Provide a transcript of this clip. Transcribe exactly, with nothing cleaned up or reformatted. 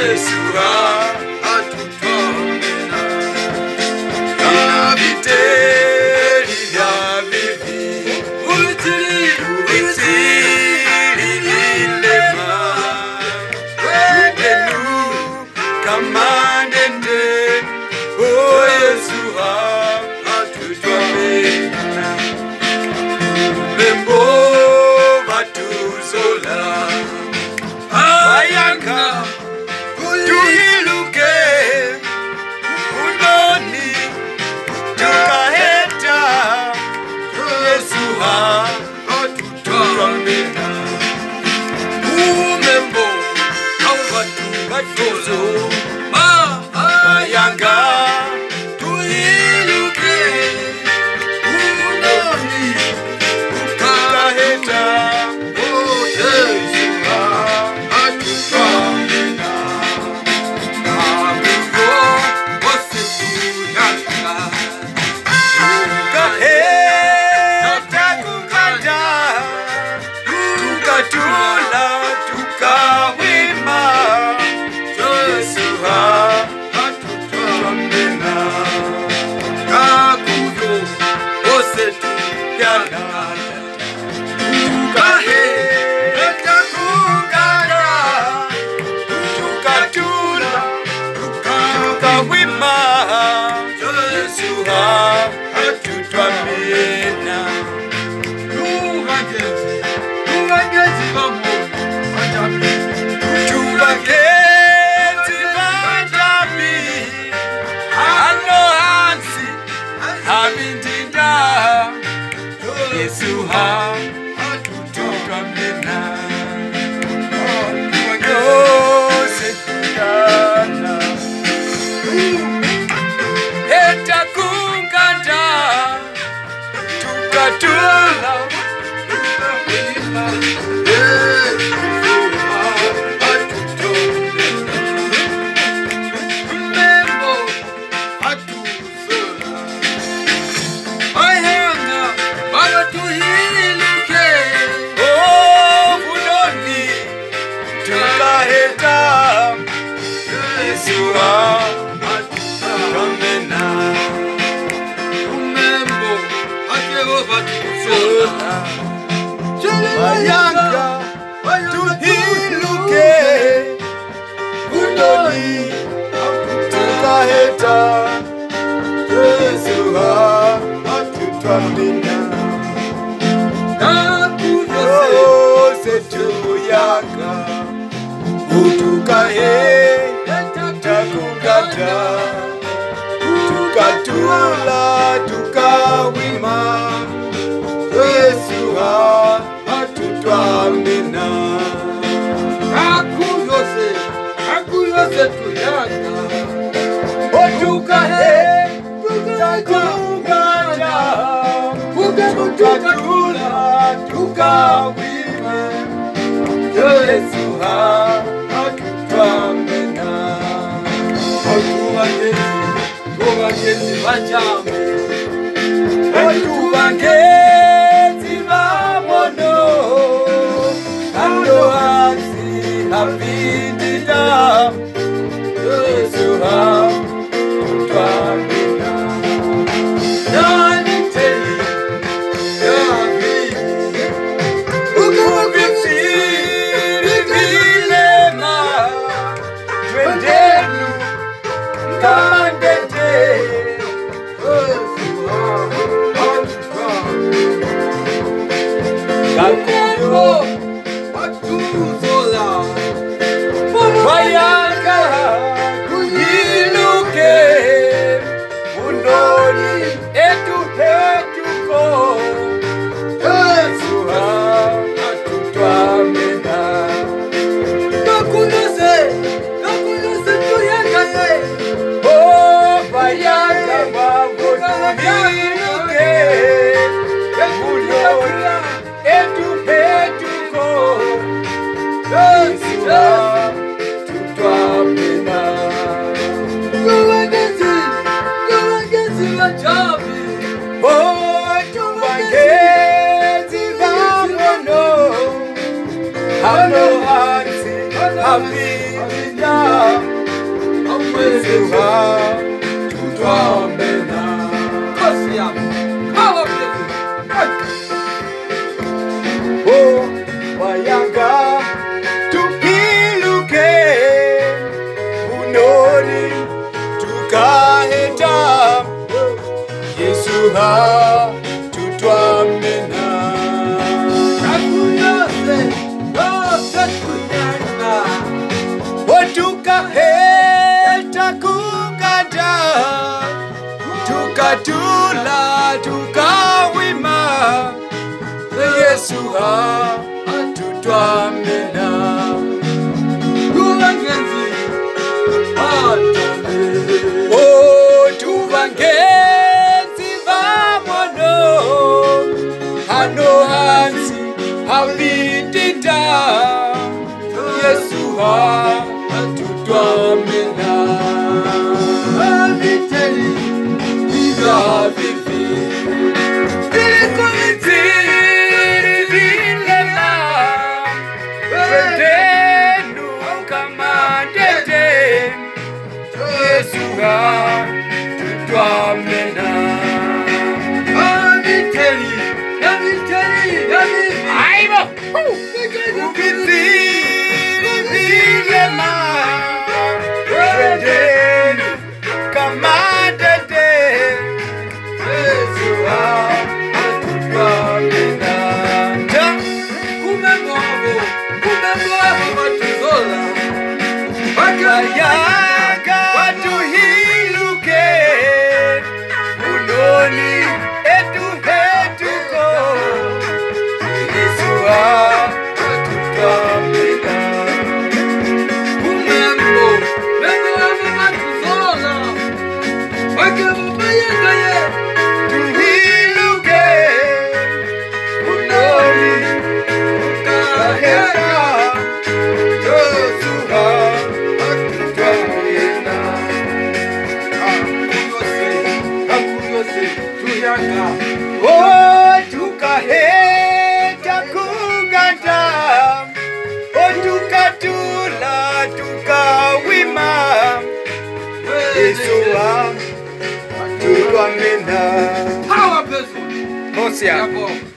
Yesu atutwamena kabiteli vya vivi uitili uitili vilema wendenu kamandende oh Yesu atutwamena membo vatuzola ayanga tuhiluke unoni tukaheta Yesu atutwamena umembo awatu vatuzo ayanga tuhiluke unoni tukaheta Tuvangenzi vanjambi ano hansi hamindinda Yesu atutwamena yose tukana eta kunganda tukatula ayanga tuhiluke unoni tukaheta Yesu atutwamena kakuyose tuyanga utukaheta takungata tukatula tukawima Yesu atutwamena kakuyose kakuyose tuyanga otukahe tukakungata tukatula tukawima Yesu atutwamena otuvangenzi tuvangenzi vanjambi otuvangenzi vamono ano hansi havindida Yesu atutwamena naniteli yavivi ukuvifiri vilema twendenu kamandende Kakuyo watuzola Wayanga kuyilu Avinda Yesuha tutwamena Kosia Power Oh Wayanga tupiluke Unoni tukaheta Yesuha tutwamena Kakuyose Yose kunyanga Tukaheta kuganda Tukatula tukawima Yesuha tutwamena Tuvangenzi atame Oh tuvangenzi vamono Hano hansi havindida Yesuha tutwamena Aviteli Viva vivi Vilikumiziri vilema Vendenu kamandete Yesuha tutwamena Aviteli Aviteli Aviteli Aibo Vilikumiziri vilema Yaga tuhiluke Unoni etu hetuko Yesuha tutwamena Kumembo Membo wama matuzola Wake wabayanga ye Tuhiluke Unoni ukaheta Yesuha Oh, tukaheta kuganda Oh, tukatula tukawima Yesuha tutwamena Power person Kosia